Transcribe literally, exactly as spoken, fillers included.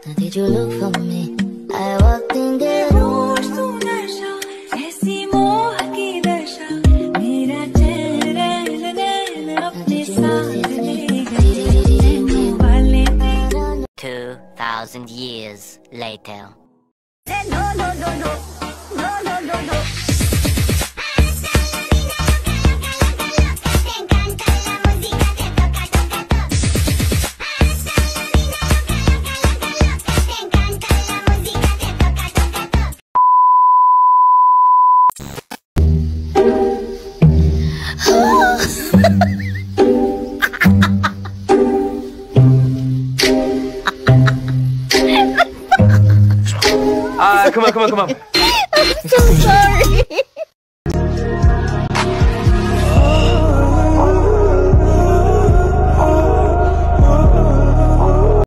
Did you look for me? I walked in the room. Two thousand years later. No, no, no, no. No, no, no, no. Ah, come on, come on, come on. I'm so sorry.